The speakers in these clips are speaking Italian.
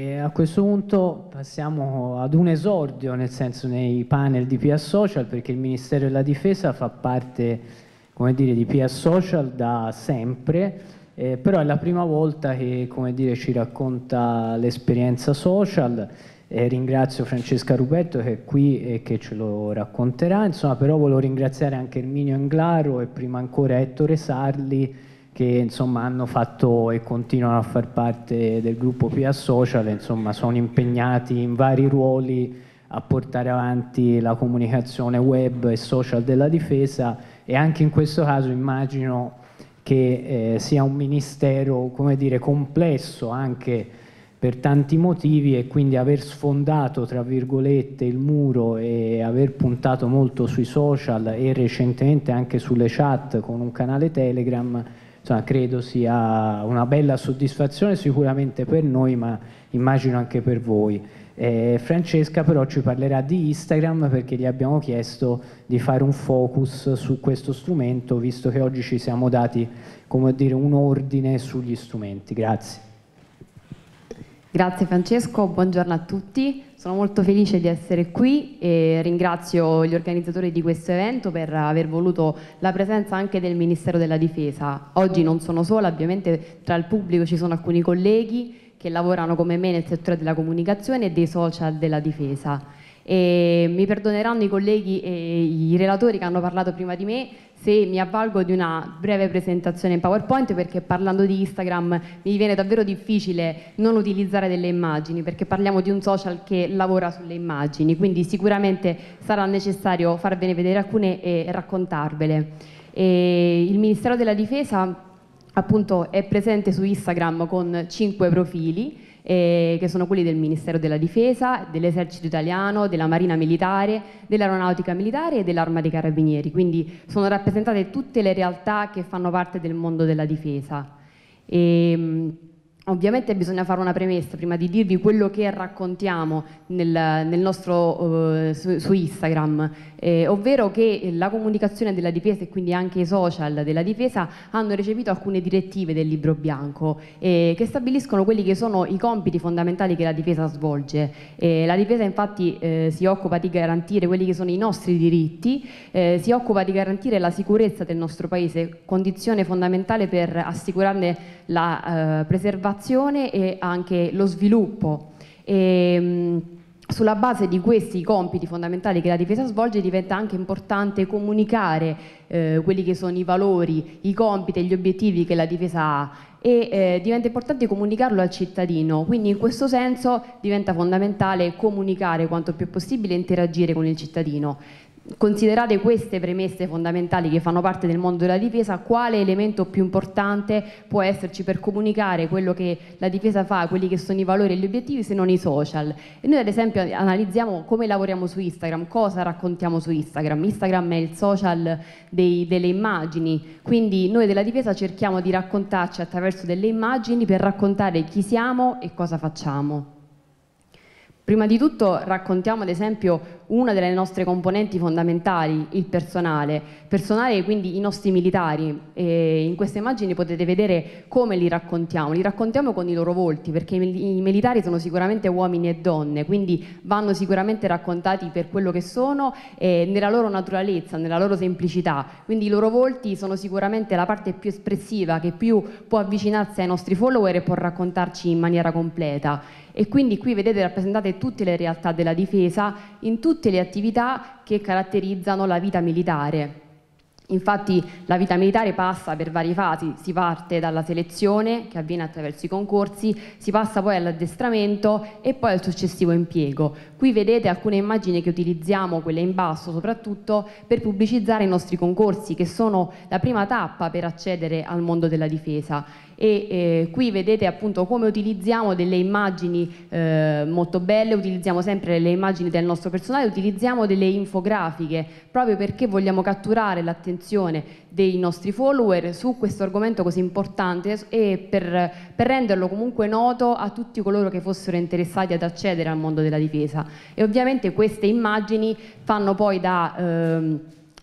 E a questo punto passiamo ad un esordio, nel senso nei panel di PS Social, perché il Ministero della Difesa fa parte, come dire, di PS Social da sempre, però è la prima volta che, come dire, ci racconta l'esperienza social. Ringrazio Francesca Rupetto che è qui e che ce lo racconterà, insomma, però volevo ringraziare anche Erminio Englaro e prima ancora Ettore Sarli, che insomma hanno fatto e continuano a far parte del gruppo PA Social, insomma sono impegnati in vari ruoli a portare avanti la comunicazione web e social della difesa, e anche in questo caso immagino che sia un ministero, come dire, complesso anche per tanti motivi, e quindi aver sfondato, tra virgolette, il muro e aver puntato molto sui social e recentemente anche sulle chat con un canale Telegram, insomma, credo sia una bella soddisfazione sicuramente per noi, ma immagino anche per voi. Francesca però ci parlerà di Instagram, perché gli abbiamo chiesto di fare un focus su questo strumento, visto che oggi ci siamo dati, come dire, un ordine sugli strumenti. Grazie. Grazie Francesco, buongiorno a tutti. Sono molto felice di essere qui e ringrazio gli organizzatori di questo evento per aver voluto la presenza anche del Ministero della Difesa. Oggi non sono sola, ovviamente tra il pubblico ci sono alcuni colleghi che lavorano come me nel settore della comunicazione e dei social della difesa. E mi perdoneranno i colleghi e i relatori che hanno parlato prima di me se mi avvalgo di una breve presentazione in PowerPoint, perché parlando di Instagram mi viene davvero difficile non utilizzare delle immagini, perché parliamo di un social che lavora sulle immagini, quindi sicuramente sarà necessario farvene vedere alcune e raccontarvele. Il Ministero della Difesa appunto è presente su Instagram con 5 profili, che sono quelli del Ministero della Difesa, dell'Esercito Italiano, della Marina Militare, dell'Aeronautica Militare e dell'Arma dei Carabinieri, quindi sono rappresentate tutte le realtà che fanno parte del mondo della difesa. Ovviamente bisogna fare una premessa prima di dirvi quello che raccontiamo nel nostro, su Instagram, ovvero che la comunicazione della difesa e quindi anche i social della difesa hanno recepito alcune direttive del libro bianco che stabiliscono quelli che sono i compiti fondamentali che la difesa svolge. La difesa infatti si occupa di garantire quelli che sono i nostri diritti, si occupa di garantire la sicurezza del nostro paese, condizione fondamentale per assicurarne la preservazione e anche lo sviluppo. Sulla base di questi compiti fondamentali che la difesa svolge diventa anche importante comunicare quelli che sono i valori, i compiti e gli obiettivi che la difesa ha, e diventa importante comunicarlo al cittadino, quindi in questo senso diventa fondamentale comunicare quanto più possibile e interagire con il cittadino. Considerate queste premesse fondamentali che fanno parte del mondo della difesa, quale elemento più importante può esserci per comunicare quello che la difesa fa, quelli che sono i valori e gli obiettivi, se non i social? E noi ad esempio analizziamo come lavoriamo su Instagram, cosa raccontiamo su Instagram. Instagram è il social delle immagini, quindi noi della difesa cerchiamo di raccontarci attraverso delle immagini per raccontare chi siamo e cosa facciamo. Prima di tutto raccontiamo ad esempio una delle nostre componenti fondamentali, il personale, quindi i nostri militari, e in queste immagini potete vedere come li raccontiamo con i loro volti, perché i militari sono sicuramente uomini e donne, quindi vanno sicuramente raccontati per quello che sono, nella loro naturalezza, nella loro semplicità, quindi i loro volti sono sicuramente la parte più espressiva che più può avvicinarsi ai nostri follower e può raccontarci in maniera completa. E quindi qui vedete rappresentate tutte le realtà della difesa in tutte le attività che caratterizzano la vita militare. Infatti la vita militare passa per varie fasi, si parte dalla selezione che avviene attraverso i concorsi, si passa poi all'addestramento e poi al successivo impiego. Qui vedete alcune immagini che utilizziamo, quelle in basso soprattutto, per pubblicizzare i nostri concorsi, che sono la prima tappa per accedere al mondo della difesa. Qui vedete appunto come utilizziamo delle immagini molto belle, utilizziamo sempre le immagini del nostro personale, utilizziamo delle infografiche proprio perché vogliamo catturare l'attenzione dei nostri follower su questo argomento così importante e per renderlo comunque noto a tutti coloro che fossero interessati ad accedere al mondo della difesa. E ovviamente queste immagini fanno poi da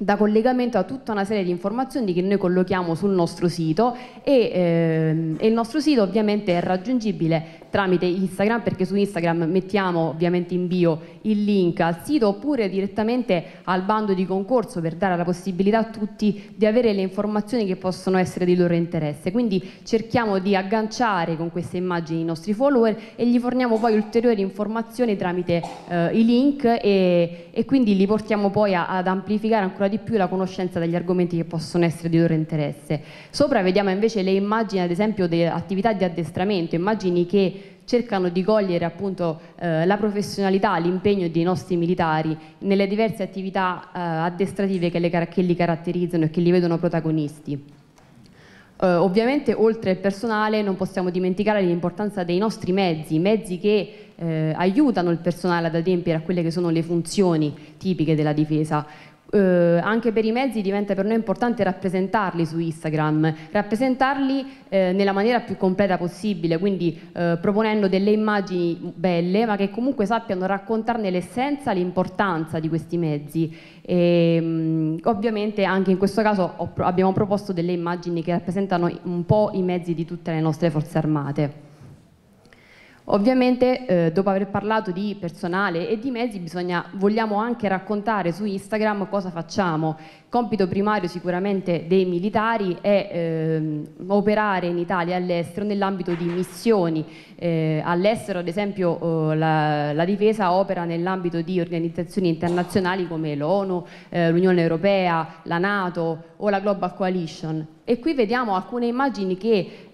da collegamento a tutta una serie di informazioni che noi collochiamo sul nostro sito e il nostro sito ovviamente è raggiungibile tramite Instagram, perché su Instagram mettiamo ovviamente in bio il link al sito, oppure direttamente al bando di concorso, per dare la possibilità a tutti di avere le informazioni che possono essere di loro interesse. Quindi cerchiamo di agganciare con queste immagini i nostri follower e gli forniamo poi ulteriori informazioni tramite i link e quindi li portiamo poi ad amplificare ancora di più la conoscenza degli argomenti che possono essere di loro interesse. Sopra vediamo invece le immagini, ad esempio, delle attività di addestramento, immagini che cercano di cogliere appunto la professionalità, l'impegno dei nostri militari nelle diverse attività addestrative che li caratterizzano e che li vedono protagonisti. Ovviamente oltre al personale non possiamo dimenticare l'importanza dei nostri mezzi che aiutano il personale ad adempiere a quelle che sono le funzioni tipiche della difesa. Anche per i mezzi diventa per noi importante rappresentarli su Instagram, rappresentarli nella maniera più completa possibile, quindi proponendo delle immagini belle ma che comunque sappiano raccontarne l'essenza, l'importanza di questi mezzi. E, ovviamente anche in questo caso abbiamo proposto delle immagini che rappresentano un po' i mezzi di tutte le nostre forze armate. Ovviamente dopo aver parlato di personale e di mezzi vogliamo anche raccontare su Instagram cosa facciamo. Compito primario sicuramente dei militari è operare in Italia e all'estero nell'ambito di missioni. All'estero ad esempio la difesa opera nell'ambito di organizzazioni internazionali come l'ONU, l'Unione Europea, la NATO o la Global Coalition. E qui vediamo alcune immagini che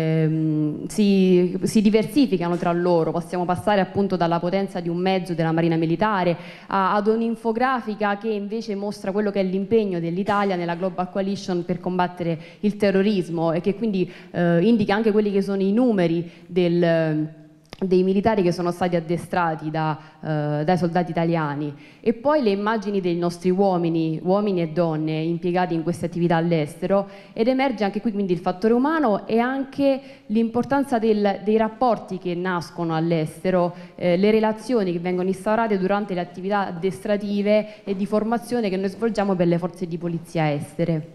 si diversificano tra loro. Possiamo passare appunto dalla potenza di un mezzo della Marina Militare ad un'infografica che invece mostra quello che è l'impegno dell'Italia nella Global Coalition per combattere il terrorismo e che quindi indica anche quelli che sono i numeri dei militari che sono stati addestrati dai soldati italiani, e poi le immagini dei nostri uomini e donne impiegati in queste attività all'estero, ed emerge anche qui quindi il fattore umano e anche l'importanza dei rapporti che nascono all'estero, le relazioni che vengono instaurate durante le attività addestrative e di formazione che noi svolgiamo per le forze di polizia estere.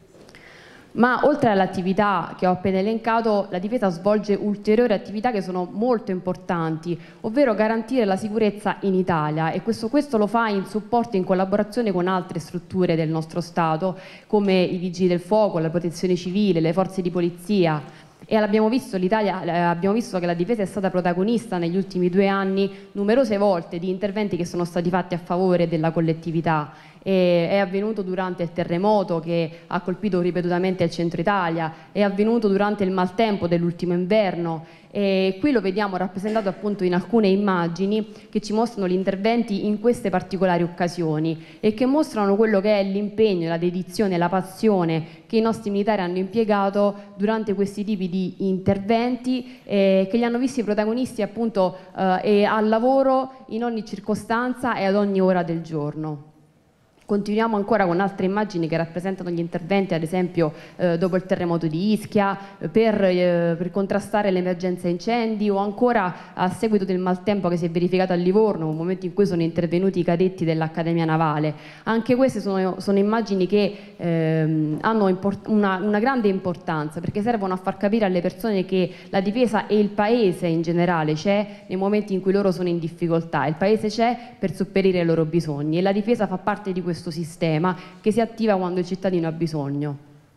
Ma oltre all'attività che ho appena elencato, la difesa svolge ulteriori attività che sono molto importanti, ovvero garantire la sicurezza in Italia, e questo lo fa in supporto e in collaborazione con altre strutture del nostro Stato, come i Vigili del Fuoco, la Protezione Civile, le forze di polizia. E abbiamo visto che la difesa è stata protagonista negli ultimi 2 anni numerose volte di interventi che sono stati fatti a favore della collettività. È avvenuto durante il terremoto che ha colpito ripetutamente il centro Italia, è avvenuto durante il maltempo dell'ultimo inverno, e qui lo vediamo rappresentato appunto in alcune immagini che ci mostrano gli interventi in queste particolari occasioni e che mostrano quello che è l'impegno, la dedizione, la passione che i nostri militari hanno impiegato durante questi tipi di interventi, che li hanno visti protagonisti appunto al lavoro in ogni circostanza e ad ogni ora del giorno. Continuiamo ancora con altre immagini che rappresentano gli interventi, ad esempio dopo il terremoto di Ischia, per contrastare l'emergenza incendi, o ancora a seguito del maltempo che si è verificato a Livorno, un momento in cui sono intervenuti i cadetti dell'Accademia Navale. Anche queste sono immagini che hanno una grande importanza, perché servono a far capire alle persone che la difesa e il Paese in generale c'è nei momenti in cui loro sono in difficoltà. Il Paese c'è per sopperire ai loro bisogni e la difesa fa parte di questo sistema che si attiva quando il cittadino ha bisogno.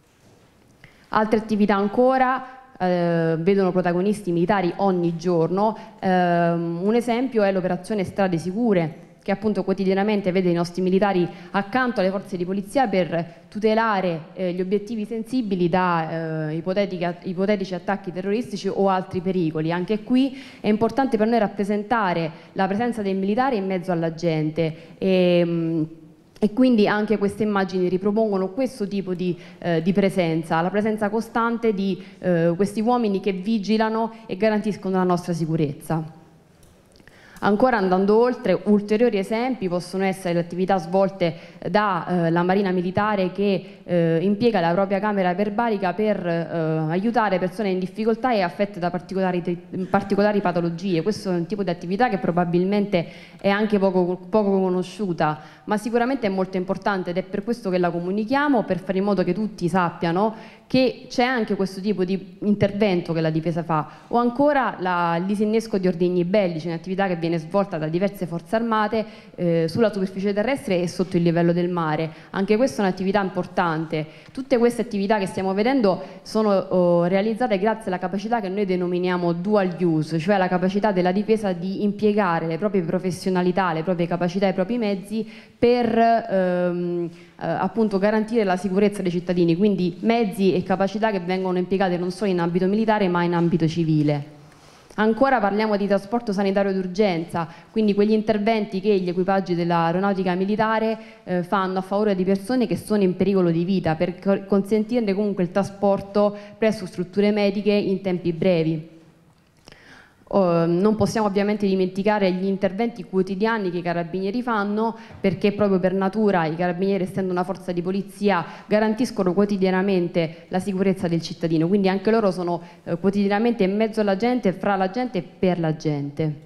Altre attività ancora vedono protagonisti militari ogni giorno. Un esempio è l'operazione Strade Sicure, che appunto quotidianamente vede i nostri militari accanto alle forze di polizia per tutelare gli obiettivi sensibili da ipotetici attacchi terroristici o altri pericoli. Anche qui è importante per noi rappresentare la presenza dei militari in mezzo alla gente e quindi anche queste immagini ripropongono questo tipo di presenza, la presenza costante di questi uomini che vigilano e garantiscono la nostra sicurezza. Ancora andando oltre, ulteriori esempi possono essere le attività svolte dalla Marina Militare che impiega la propria camera iperbarica per aiutare persone in difficoltà e affette da particolari patologie. Questo è un tipo di attività che probabilmente è anche poco conosciuta, ma sicuramente è molto importante ed è per questo che la comunichiamo, per fare in modo che tutti sappiano che c'è anche questo tipo di intervento che la difesa fa, o ancora il disinnesco di ordigni bellici, un'attività che viene svolta da diverse forze armate sulla superficie terrestre e sotto il livello del mare. Anche questa è un'attività importante. Tutte queste attività che stiamo vedendo sono realizzate grazie alla capacità che noi denominiamo dual use, cioè la capacità della difesa di impiegare le proprie professionalità, le proprie capacità e i propri mezzi per appunto garantire la sicurezza dei cittadini, quindi mezzi e capacità che vengono impiegate non solo in ambito militare ma in ambito civile. Ancora parliamo di trasporto sanitario d'urgenza, quindi quegli interventi che gli equipaggi dell'aeronautica militare fanno a favore di persone che sono in pericolo di vita, per consentirne comunque il trasporto presso strutture mediche in tempi brevi. Non possiamo ovviamente dimenticare gli interventi quotidiani che i carabinieri fanno, perché proprio per natura i carabinieri, essendo una forza di polizia, garantiscono quotidianamente la sicurezza del cittadino, quindi anche loro sono quotidianamente in mezzo alla gente, fra la gente e per la gente.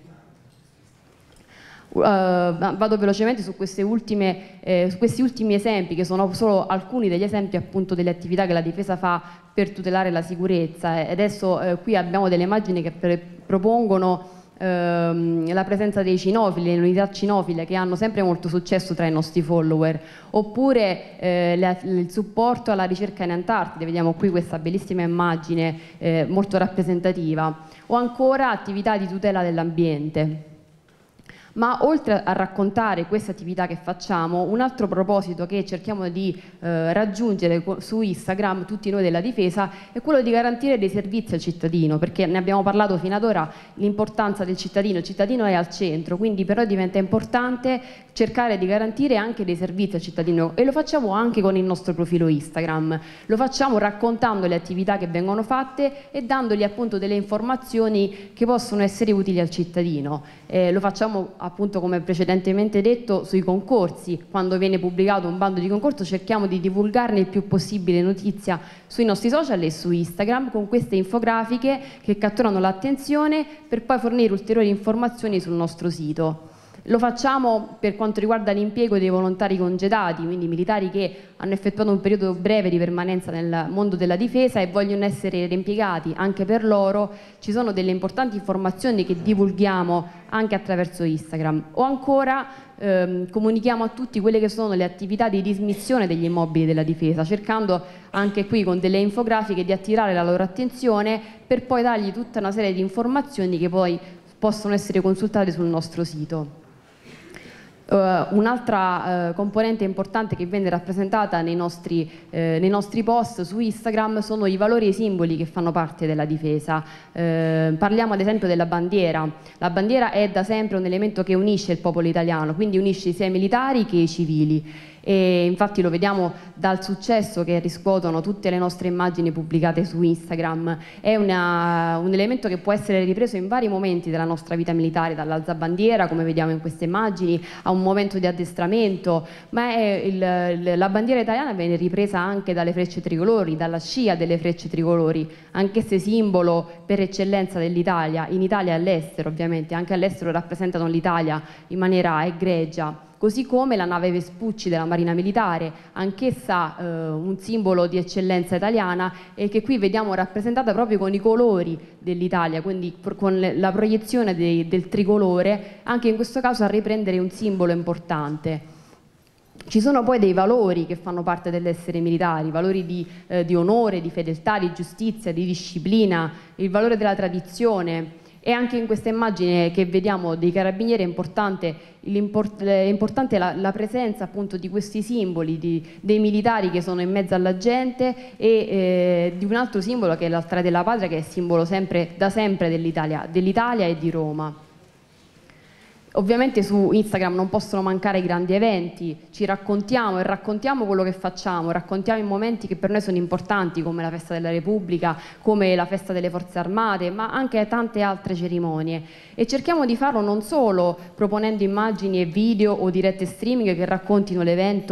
Vado velocemente su questi ultimi esempi, che sono solo alcuni degli esempi appunto delle attività che la difesa fa per tutelare la sicurezza. E adesso qui abbiamo delle immagini che propongono la presenza dei cinofili, le unità cinofile che hanno sempre molto successo tra i nostri follower, oppure il supporto alla ricerca in Antartide. Vediamo qui questa bellissima immagine molto rappresentativa, o ancora attività di tutela dell'ambiente. Ma oltre a raccontare queste attività che facciamo, un altro proposito che cerchiamo di raggiungere su Instagram, tutti noi della difesa, è quello di garantire dei servizi al cittadino, perché ne abbiamo parlato fino ad ora, l'importanza del cittadino. Il cittadino è al centro, quindi però diventa importante cercare di garantire anche dei servizi al cittadino, e lo facciamo anche con il nostro profilo Instagram. Lo facciamo raccontando le attività che vengono fatte e dandogli appunto delle informazioni che possono essere utili al cittadino. Lo facciamo appunto, come precedentemente detto, sui concorsi. Quando viene pubblicato un bando di concorso cerchiamo di divulgarne il più possibile notizia sui nostri social e su Instagram, con queste infografiche che catturano l'attenzione per poi fornire ulteriori informazioni sul nostro sito. Lo facciamo per quanto riguarda l'impiego dei volontari congedati, quindi militari che hanno effettuato un periodo breve di permanenza nel mondo della difesa e vogliono essere reimpiegati. Anche per loro ci sono delle importanti informazioni che divulghiamo anche attraverso Instagram. O ancora comunichiamo a tutti quelle che sono le attività di dismissione degli immobili della difesa, cercando anche qui con delle infografiche di attirare la loro attenzione per poi dargli tutta una serie di informazioni che poi possono essere consultate sul nostro sito. Un'altra componente importante che viene rappresentata nei nostri post su Instagram sono i valori e i simboli che fanno parte della difesa. Parliamo ad esempio della bandiera. La bandiera è da sempre un elemento che unisce il popolo italiano, quindi unisce sia i militari che i civili. E infatti lo vediamo dal successo che riscuotono tutte le nostre immagini pubblicate su Instagram. È un elemento che può essere ripreso in vari momenti della nostra vita militare, dall'alzabandiera, come vediamo in queste immagini, a un momento di addestramento, ma la bandiera italiana viene ripresa anche dalle frecce tricolori, dalla scia delle frecce tricolori, anch'esse simbolo per eccellenza dell'Italia, in Italia e all'estero ovviamente, anche all'estero rappresentano l'Italia in maniera egregia. Così come la nave Vespucci della Marina Militare, anch'essa un simbolo di eccellenza italiana, e che qui vediamo rappresentata proprio con i colori dell'Italia, quindi con la proiezione del tricolore, anche in questo caso a riprendere un simbolo importante. Ci sono poi dei valori che fanno parte dell'essere militari, valori di onore, di fedeltà, di giustizia, di disciplina, il valore della tradizione. E anche in questa immagine che vediamo dei carabinieri è importante la presenza appunto di questi simboli, dei militari che sono in mezzo alla gente, e di un altro simbolo che è l'altare della patria, che è simbolo da sempre dell'Italia e di Roma. Ovviamente su Instagram non possono mancare i grandi eventi, ci raccontiamo e raccontiamo quello che facciamo, raccontiamo i momenti che per noi sono importanti, come la festa della Repubblica, come la festa delle Forze Armate, ma anche tante altre cerimonie, e cerchiamo di farlo non solo proponendo immagini e video o dirette streaming che raccontino l'evento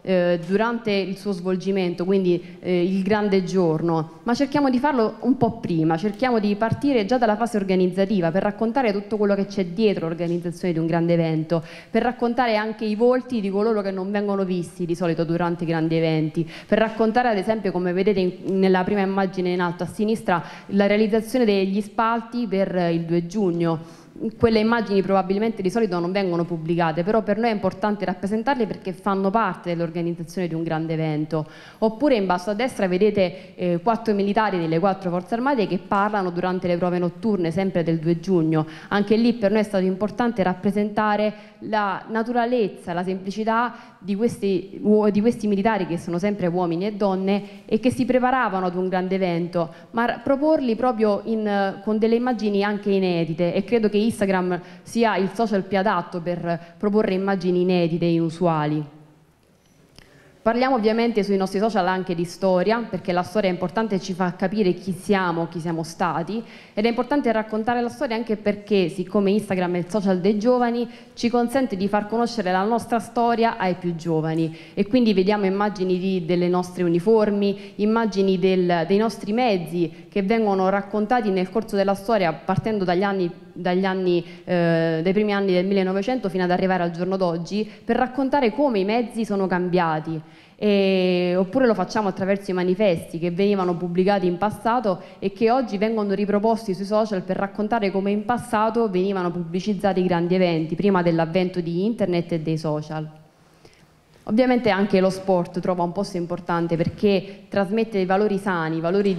durante il suo svolgimento, quindi il grande giorno, ma cerchiamo di farlo un po' prima, cerchiamo di partire già dalla fase organizzativa per raccontare tutto quello che c'è dietro l'organizzazione di un grande evento, per raccontare anche i volti di coloro che non vengono visti di solito durante i grandi eventi, per raccontare ad esempio, come vedete nella prima immagine in alto a sinistra, la realizzazione degli spalti per il 2 giugno. Quelle immagini probabilmente di solito non vengono pubblicate, però per noi è importante rappresentarle perché fanno parte dell'organizzazione di un grande evento. Oppure in basso a destra vedete 4 militari delle 4 forze armate che parlano durante le prove notturne, sempre del 2 giugno. Anche lì per noi è stato importante rappresentare la naturalezza, la semplicità di questi militari, che sono sempre uomini e donne e che si preparavano ad un grande evento, ma proporli proprio con delle immagini anche inedite, e credo che Instagram sia il social più adatto per proporre immagini inedite e inusuali. Parliamo ovviamente sui nostri social anche di storia, perché la storia è importante e ci fa capire chi siamo stati, ed è importante raccontare la storia anche perché, siccome Instagram è il social dei giovani, ci consente di far conoscere la nostra storia ai più giovani, e quindi vediamo immagini delle nostre uniformi, immagini dei nostri mezzi che vengono raccontati nel corso della storia, partendo dai primi anni del 1900 fino ad arrivare al giorno d'oggi, per raccontare come i mezzi sono cambiati. Oppure lo facciamo attraverso i manifesti che venivano pubblicati in passato e che oggi vengono riproposti sui social per raccontare come in passato venivano pubblicizzati i grandi eventi prima dell'avvento di internet e dei social. Ovviamente anche lo sport trova un posto importante perché trasmette dei valori sani, valori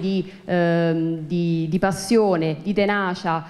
di passione, di tenacia,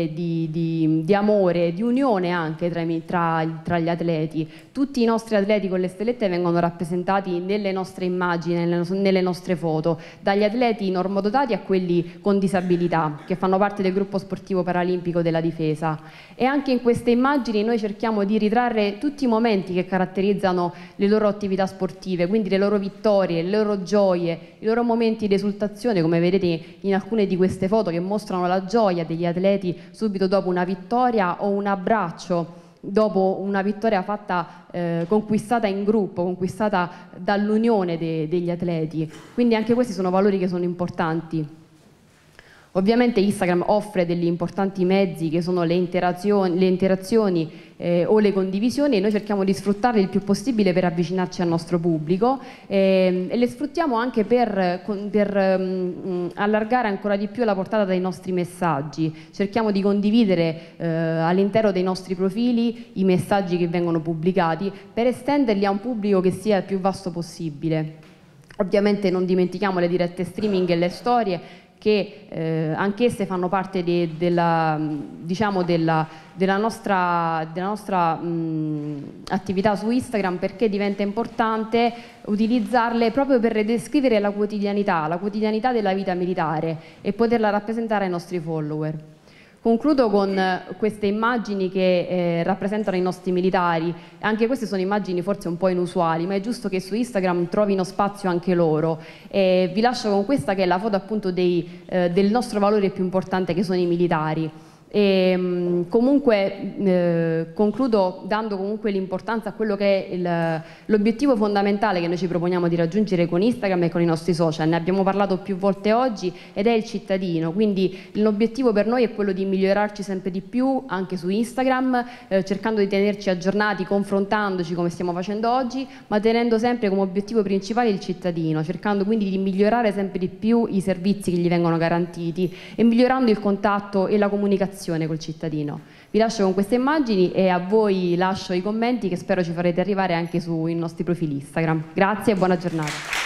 di amore, di unione anche tra gli atleti. Tutti i nostri atleti con le stellette vengono rappresentati nelle nostre immagini, nelle nostre foto, dagli atleti normodotati a quelli con disabilità, che fanno parte del gruppo sportivo paralimpico della Difesa. E anche in queste immagini noi cerchiamo di ritrarre tutti i momenti che caratterizzano le loro attività sportive, quindi le loro vittorie, le loro gioie, i loro momenti di esultazione, come vedete in alcune di queste foto che mostrano la gioia degli atleti subito dopo una vittoria o un abbraccio dopo una vittoria conquistata in gruppo, conquistata dall'unione degli atleti. Quindi anche questi sono valori che sono importanti. Ovviamente Instagram offre degli importanti mezzi che sono le interazioni o le condivisioni, e noi cerchiamo di sfruttarli il più possibile per avvicinarci al nostro pubblico, e le sfruttiamo anche per allargare ancora di più la portata dei nostri messaggi. Cerchiamo di condividere all'interno dei nostri profili i messaggi che vengono pubblicati per estenderli a un pubblico che sia il più vasto possibile. Ovviamente non dimentichiamo le dirette streaming e le storie, che anch'esse fanno parte della nostra attività su Instagram, perché diventa importante utilizzarle proprio per descrivere la quotidianità della vita militare e poterla rappresentare ai nostri follower. Concludo con queste immagini che rappresentano i nostri militari. Anche queste sono immagini forse un po' inusuali, ma è giusto che su Instagram trovino spazio anche loro. Vi lascio con questa, che è la foto appunto del nostro valore più importante, che sono i militari. Concludo dando comunque l'importanza a quello che è l'obiettivo fondamentale che noi ci proponiamo di raggiungere con Instagram e con i nostri social. Ne abbiamo parlato più volte oggi, ed è il cittadino. Quindi l'obiettivo per noi è quello di migliorarci sempre di più anche su Instagram, cercando di tenerci aggiornati, confrontandoci come stiamo facendo oggi, ma tenendo sempre come obiettivo principale il cittadino, cercando quindi di migliorare sempre di più i servizi che gli vengono garantiti e migliorando il contatto e la comunicazione col cittadino. Vi lascio con queste immagini e a voi lascio i commenti che spero ci farete arrivare anche sui nostri profili Instagram. Grazie e buona giornata.